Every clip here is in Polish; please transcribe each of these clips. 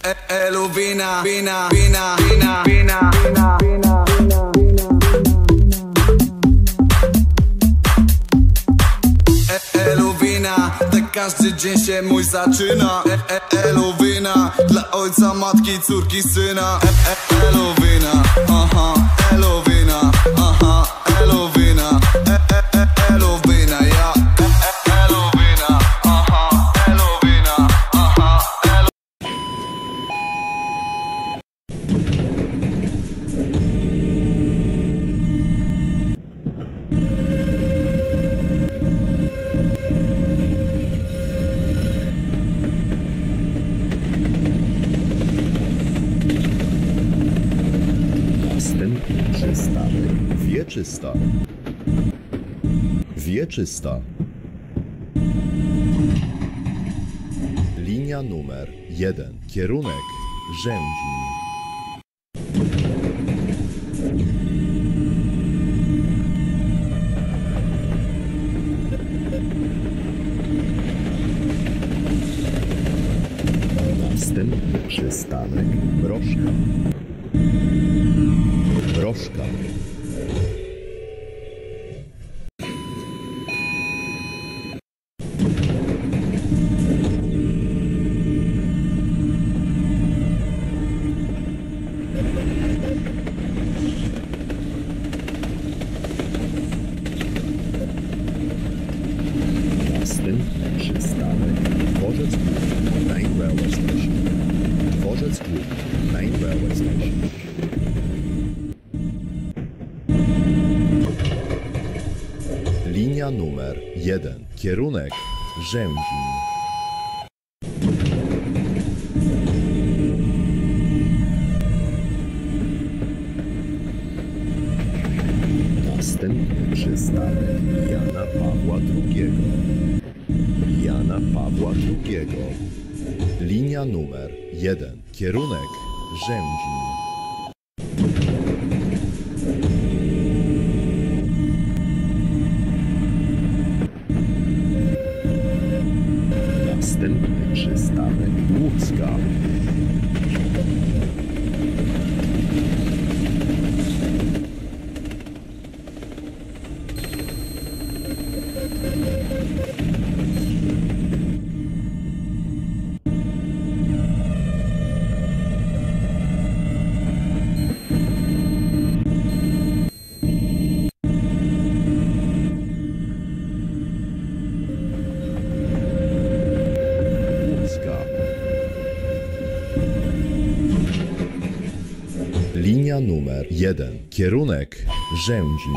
Elu wina, wina, wina, wina, wina, wina, wina, wina. Elu wina, tak każdy dzień się mój zaczyna. Elu wina, dla ojca, matki, córki, syna. Elu wina, aha, elu wina, aha, elu wina, elu wina, ja. Elu wina, aha, elu wina, aha, elu. Następny przystanek Wieczysta. Wieczysta. Linia numer 1. Kierunek Rzędzin. Następny przystanek Mrożka. Mrożka. Następny przystanek Dworzec Główny Main Railway Station. Dworzec Główny Main Railway Station. Linia numer 1. Kierunek Rzędzin. Następny przystanek Jana Pawła II. Jana Pawła II. Linia numer 1. Kierunek Rzędzin. Następny przystanek Łódzka. Linia numer 1. Kierunek Rzędzin.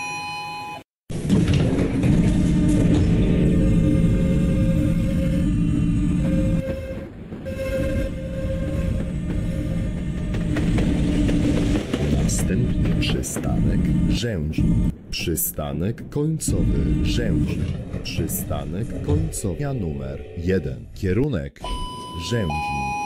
Następny przystanek Rzędzin. Przystanek końcowy Rzędzin. Przystanek końcowy. Linia numer 1. Kierunek Rzędzin.